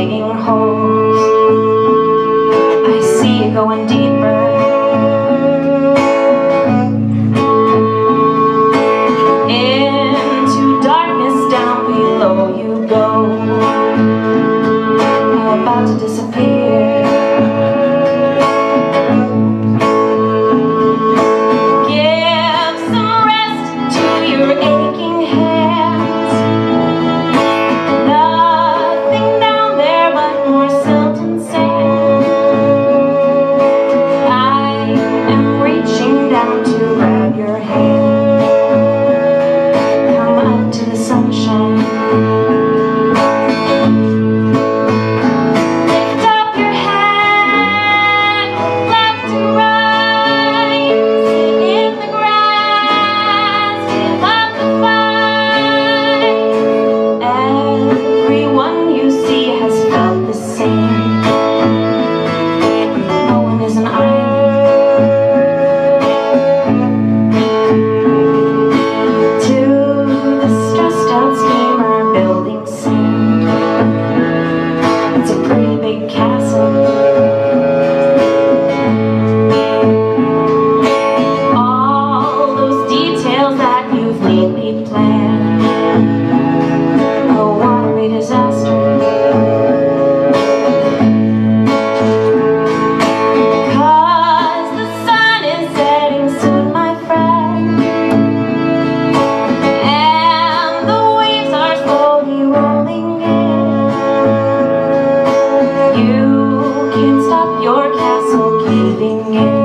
digging holes. I see you going deeper. Into darkness, down below you go. I'm about to disappear. Give some rest to your aching hands. Nothing down there but more silt and sand. I am reaching down to grab your hand. Come up to the sunshine. You can't stop your castle caving in.